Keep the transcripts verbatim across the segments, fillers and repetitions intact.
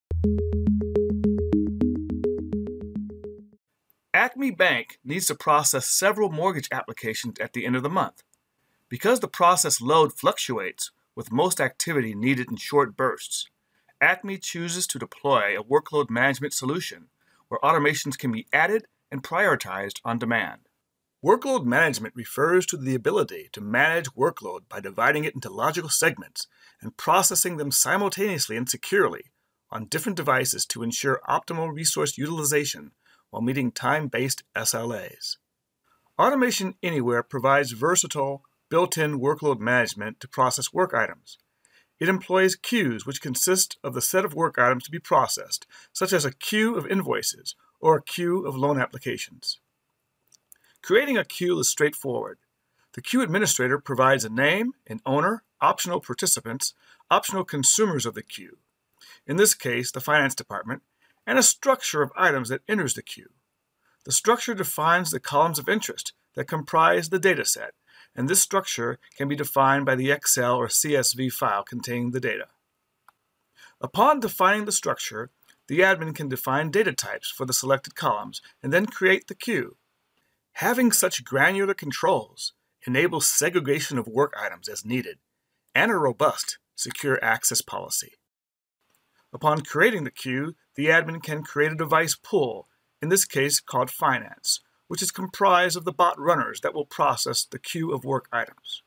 ACME Bank needs to process several mortgage applications at the end of the month. Because the process load fluctuates, with most activity needed in short bursts, ACME chooses to deploy a workload management solution where automations can be added and prioritized on demand. Workload management refers to the ability to manage workload by dividing it into logical segments and processing them simultaneously and securely on different devices to ensure optimal resource utilization while meeting time-based S L As. Automation Anywhere provides versatile, built-in workload management to process work items. It employs queues, which consist of the set of work items to be processed, such as a queue of invoices or a queue of loan applications. Creating a queue is straightforward. The queue administrator provides a name, an owner, optional participants, optional consumers of the queue, in this case the finance department, and a structure of items that enters the queue. The structure defines the columns of interest that comprise the data set, and this structure can be defined by the Excel or C S V file containing the data. Upon defining the structure, the admin can define data types for the selected columns and then create the queue. Having such granular controls enables segregation of work items as needed and a robust, secure access policy. Upon creating the queue, the admin can create a device pool, in this case called finance, which is comprised of the bot runners that will process the queue of work items.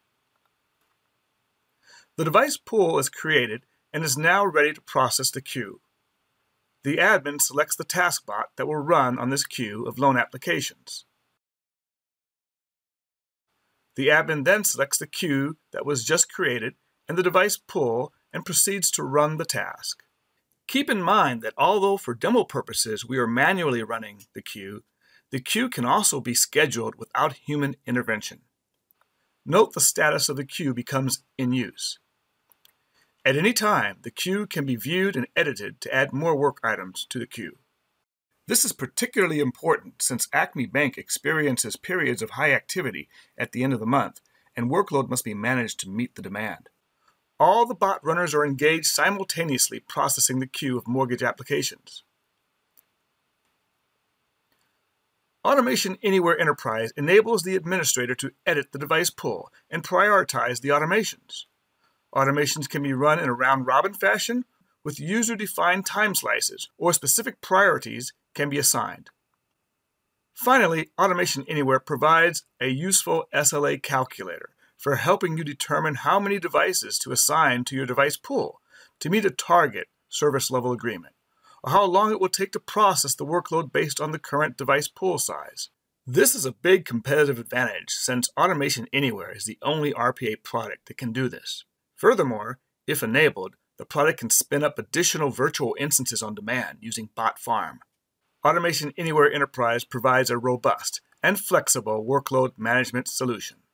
The device pool is created and is now ready to process the queue. The admin selects the task bot that will run on this queue of loan applications. The admin then selects the queue that was just created and the device pool and proceeds to run the task. Keep in mind that although for demo purposes we are manually running the queue, the queue can also be scheduled without human intervention. Note the status of the queue becomes in use. At any time, the queue can be viewed and edited to add more work items to the queue. This is particularly important since ACME Bank experiences periods of high activity at the end of the month, and workload must be managed to meet the demand. All the bot runners are engaged simultaneously processing the queue of mortgage applications. Automation Anywhere Enterprise enables the administrator to edit the device pool and prioritize the automations. Automations can be run in a round-robin fashion with user-defined time slices, or specific priorities can be assigned. Finally, Automation Anywhere provides a useful S L A calculator for helping you determine how many devices to assign to your device pool to meet a target service level agreement, or how long it will take to process the workload based on the current device pool size. This is a big competitive advantage since Automation Anywhere is the only R P A product that can do this. Furthermore, if enabled, the product can spin up additional virtual instances on demand using Bot Farm. Automation Anywhere Enterprise provides a robust and flexible workload management solution.